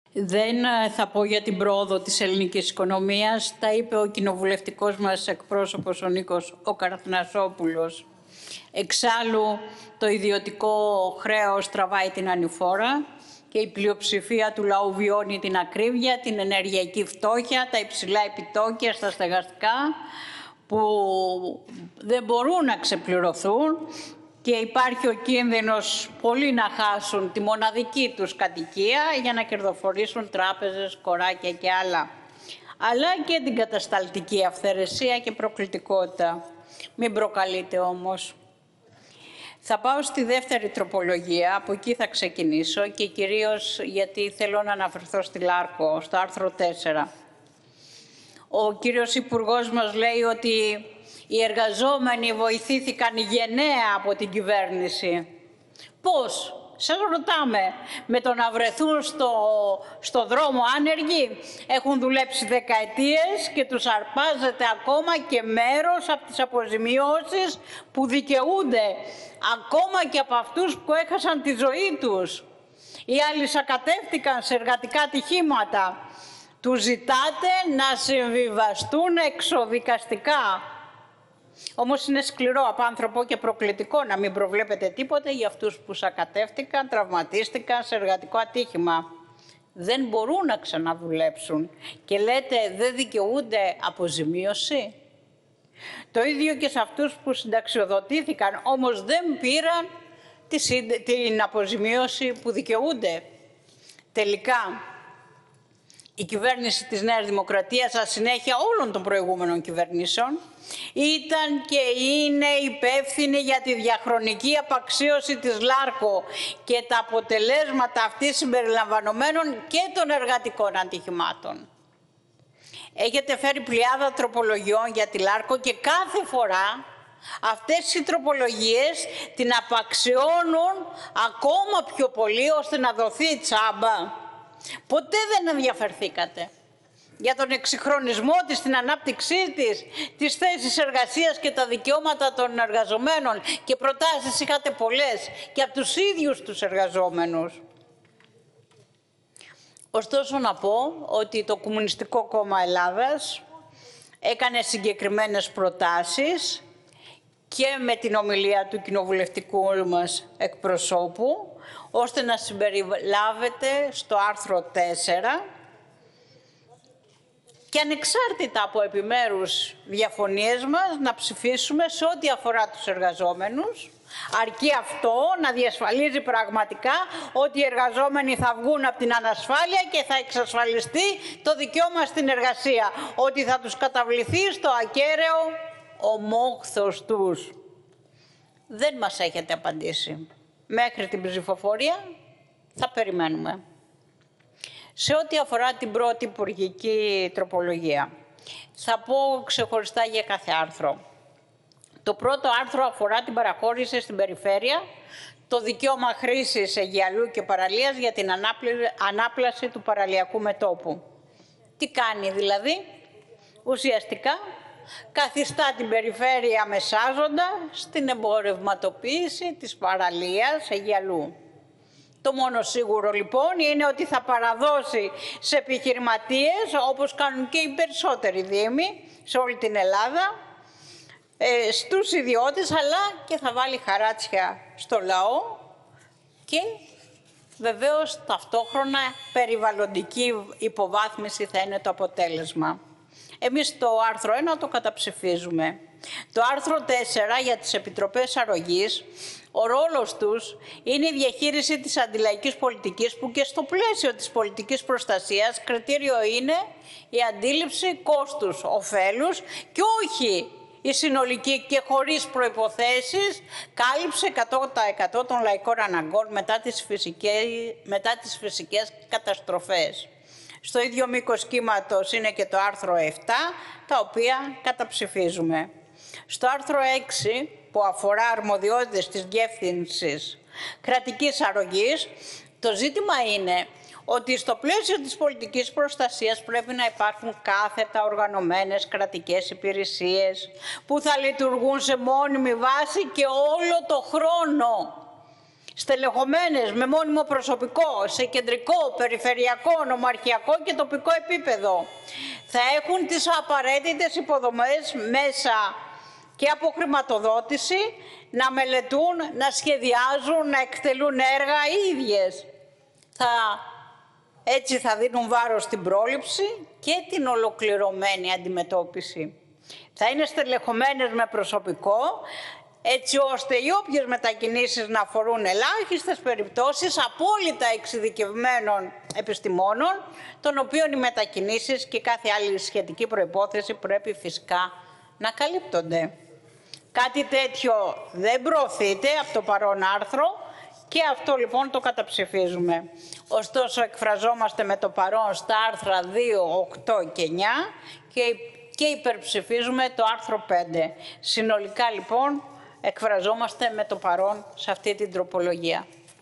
Δεν θα πω για την πρόοδο της ελληνικής οικονομίας. Τα είπε ο κοινοβουλευτικός μας εκπρόσωπος ο Νίκος ο Καραθνασόπουλος. Εξάλλου, το ιδιωτικό χρέος τραβάει την ανηφόρα και η πλειοψηφία του λαού βιώνει την ακρίβεια, την ενεργειακή φτώχεια, τα υψηλά επιτόκια στα στεγαστικά που δεν μπορούν να ξεπληρωθούν και υπάρχει ο κίνδυνος πολλοί να χάσουν τη μοναδική τους κατοικία για να κερδοφορήσουν τράπεζες, κοράκια και άλλα. Αλλά και την κατασταλτική αυθαιρεσία και προκλητικότητα. Μην προκαλείτε όμως. Θα πάω στη δεύτερη τροπολογία, από εκεί θα ξεκινήσω και κυρίως γιατί θέλω να αναφερθώ στη Λάρκο, στο άρθρο 4. Ο κύριος Υπουργός μας λέει ότι οι εργαζόμενοι βοηθήθηκαν γενναία από την κυβέρνηση. Πώς? Σας ρωτάμε, με το να βρεθούν στο δρόμο άνεργοι, έχουν δουλέψει δεκαετίες και τους αρπάζεται ακόμα και μέρος από τις αποζημιώσεις που δικαιούνται, ακόμα και από αυτούς που έχασαν τη ζωή τους. Οι άλλοι σακατεύτηκαν σε εργατικά ατυχήματα. Τους ζητάτε να συμβιβαστούν εξοδικαστικά. Όμως είναι σκληρό, απάνθρωπο και προκλητικό να μην προβλέπετε τίποτε για αυτούς που σακατεύτηκαν, τραυματίστηκαν σε εργατικό ατύχημα. Δεν μπορούν να ξαναδουλέψουν και λέτε δεν δικαιούνται αποζημίωση. Το ίδιο και σε αυτούς που συνταξιοδοτήθηκαν, όμως δεν πήραν την αποζημίωση που δικαιούνται. Τελικά, η κυβέρνηση της Νέας Δημοκρατίας, σαν συνέχεια όλων των προηγούμενων κυβερνήσεων, ήταν και είναι υπεύθυνη για τη διαχρονική απαξίωση της Λάρκο και τα αποτελέσματα αυτής συμπεριλαμβανομένων και των εργατικών ατυχημάτων. Έχετε φέρει πλειάδα τροπολογιών για τη Λάρκο και κάθε φορά αυτές οι τροπολογίες την απαξιώνουν ακόμα πιο πολύ ώστε να δοθεί τσάμπα. Ποτέ δεν ενδιαφερθήκατε για τον εξυγχρονισμό της, την ανάπτυξή της, τις θέσεις εργασίας και τα δικαιώματα των εργαζομένων και προτάσεις είχατε πολλές και από τους ίδιους τους εργαζόμενους. Ωστόσο να πω ότι το Κομμουνιστικό Κόμμα Ελλάδας έκανε συγκεκριμένες προτάσεις και με την ομιλία του κοινοβουλευτικού μας εκπροσώπου, ώστε να συμπεριλάβετε στο άρθρο 4 και ανεξάρτητα από επιμέρους διαφωνίες μας να ψηφίσουμε σε ό,τι αφορά τους εργαζόμενους, αρκεί αυτό να διασφαλίζει πραγματικά ότι οι εργαζόμενοι θα βγουν από την ανασφάλεια και θα εξασφαλιστεί το δικαίωμα στην εργασία, ότι θα τους καταβληθεί στο ακέραιο ομόχθος τους. Δεν μας έχετε απαντήσει. Μέχρι την ψηφοφορία θα περιμένουμε. Σε ό,τι αφορά την πρώτη υπουργική τροπολογία, θα πω ξεχωριστά για κάθε άρθρο. Το πρώτο άρθρο αφορά την παραχώρηση στην περιφέρεια, το δικαίωμα χρήσης αιγιαλού και παραλίας για την ανάπλαση του παραλιακού μετώπου. Τι κάνει δηλαδή? Ουσιαστικά καθιστά την περιφέρεια μεσάζοντα στην εμπορευματοποίηση της παραλίας αιγιαλού. Το μόνο σίγουρο λοιπόν είναι ότι θα παραδώσει σε επιχειρηματίες, όπως κάνουν και οι περισσότεροι δήμοι σε όλη την Ελλάδα, στους ιδιώτες, αλλά και θα βάλει χαράτσια στο λαό και βεβαίως ταυτόχρονα περιβαλλοντική υποβάθμιση θα είναι το αποτέλεσμα. Εμείς το άρθρο 1 το καταψηφίζουμε. Το άρθρο 4 για τις επιτροπές αρρωγής, ο ρόλος τους είναι η διαχείριση της αντιλαϊκής πολιτικής που και στο πλαίσιο της πολιτικής προστασίας κριτήριο είναι η αντίληψη κόστους, ωφέλους και όχι η συνολική και χωρίς προϋποθέσεις κάλυψε 100% των λαϊκών αναγκών μετά τις φυσικές καταστροφές. Στο ίδιο μήκος κύματος είναι και το άρθρο 7, τα οποία καταψηφίζουμε. Στο άρθρο 6, που αφορά αρμοδιότητες της διεύθυνσης κρατικής αρρωγής, το ζήτημα είναι ότι στο πλαίσιο της πολιτικής προστασίας πρέπει να υπάρχουν κάθετα οργανωμένες κρατικές υπηρεσίες που θα λειτουργούν σε μόνιμη βάση και όλο το χρόνο. στελεχωμένες με μόνιμο προσωπικό σε κεντρικό, περιφερειακό, νομαρχιακό και τοπικό επίπεδο. Θα έχουν τις απαραίτητες υποδομές μέσα και από χρηματοδότηση, να μελετούν, να σχεδιάζουν, να εκτελούν έργα οι ίδιες. Έτσι θα δίνουν βάρος στην πρόληψη και την ολοκληρωμένη αντιμετώπιση. Θα είναι στελεχωμένες με προσωπικό, έτσι ώστε οι όποιες μετακινήσεις να αφορούν ελάχιστες περιπτώσεις απόλυτα εξειδικευμένων επιστημόνων, των οποίων οι μετακινήσεις και κάθε άλλη σχετική προϋπόθεση πρέπει φυσικά να καλύπτονται. Κάτι τέτοιο δεν προωθείται από το παρόν άρθρο και αυτό λοιπόν το καταψηφίζουμε. Ωστόσο εκφραζόμαστε με το παρόν στα άρθρα 2, 8 και 9 και υπερψηφίζουμε το άρθρο 5. Συνολικά λοιπόν εκφραζόμαστε με το παρόν σε αυτή την τροπολογία.